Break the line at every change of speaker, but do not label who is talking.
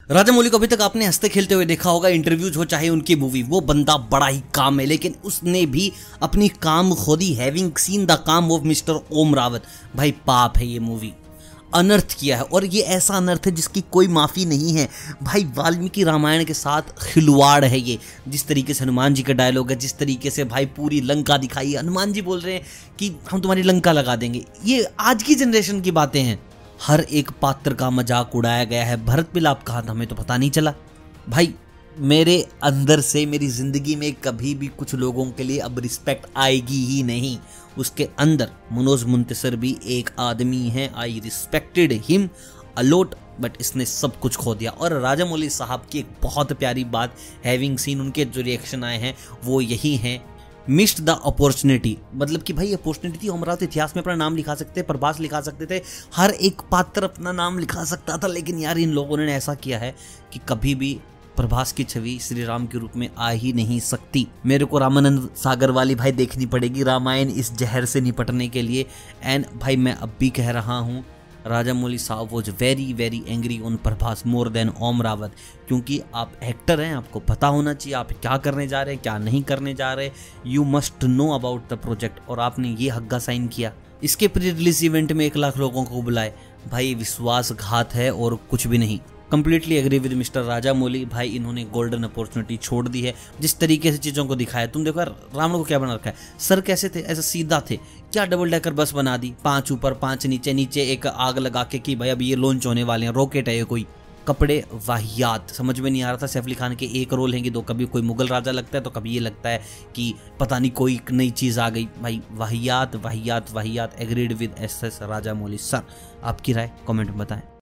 राजामौली को अभी तक आपने हंसते खेलते हुए देखा होगा, इंटरव्यूज हो चाहे उनकी मूवी, वो बंदा बड़ा ही काम है, लेकिन उसने भी अपनी काम खोदी हैविंग सीन द काम ऑफ मिस्टर ओम रावत। भाई पाप है, ये मूवी अनर्थ किया है, और ये ऐसा अनर्थ है जिसकी कोई माफ़ी नहीं है। भाई वाल्मीकि रामायण के साथ खिलवाड़ है ये। जिस तरीके से हनुमान जी का डायलॉग है, जिस तरीके से भाई पूरी लंका दिखाई है, हनुमान जी बोल रहे हैं कि हम तुम्हारी लंका लगा देंगे, ये आज की जनरेशन की बातें हैं। हर एक पात्र का मजाक उड़ाया गया है। भरत मिलाप कहा था, हमें तो पता नहीं चला। भाई मेरे अंदर से मेरी जिंदगी में कभी भी कुछ लोगों के लिए अब रिस्पेक्ट आएगी ही नहीं। उसके अंदर मनोज मुंतशिर भी एक आदमी है, I respected him a lot, but इसने सब कुछ खो दिया। और राजामौली साहब की एक बहुत प्यारी बात, हैविंग सीन, उनके जो रिएक्शन आए हैं वो यही हैं, मिस्ड द अपॉर्चुनिटी। मतलब कि भाई अपॉर्चुनिटी थी, अमरावती इतिहास में अपना नाम लिखा सकते थे, प्रभास लिखा सकते थे, हर एक पात्र अपना नाम लिखा सकता था, लेकिन यार इन लोगों ने ऐसा किया है कि कभी भी प्रभास की छवि श्री राम के रूप में आ ही नहीं सकती। मेरे को रामानंद सागर वाली भाई देखनी पड़ेगी रामायण इस जहर से निपटने के लिए। एंड भाई मैं अब भी कह रहा हूँ, राजामौली साहब was very very angry on Prabhas more than Om Raut, क्योंकि आप एक्टर हैं, आपको पता होना चाहिए आप क्या करने जा रहे हैं, क्या नहीं करने जा रहे। You must know about the project, और आपने ये हग्गा साइन किया। इसके प्री रिलीज इवेंट में 1 लाख लोगों को बुलाए। भाई विश्वासघात है और कुछ भी नहीं। Completely agree with mister Rajamouli. भाई इन्होंने गोल्डन अपॉर्चुनिटी छोड़ दी है। जिस तरीके से चीज़ों को दिखाया, तुम देखो रावण को क्या बना रखा है, सर कैसे थे, ऐसा सीधा थे, क्या डबल डेकर बस बना दी, 5 ऊपर 5 नीचे, नीचे एक आग लगा के कि भाई अभी ये लॉन्च होने वाले हैं, रॉकेट है ये कोई, कपड़े वाहियात, समझ में नहीं आ रहा था। सैफ अली खान के एक रोल हैं कि 2, कभी कोई मुगल राजा लगता है तो कभी ये लगता है कि पता नहीं कोई नई चीज़ आ गई। भाई वाहियात वाहियात वाहियात। Agreed with S Rajamouli sir. आपकी राय कमेंट में बताएं।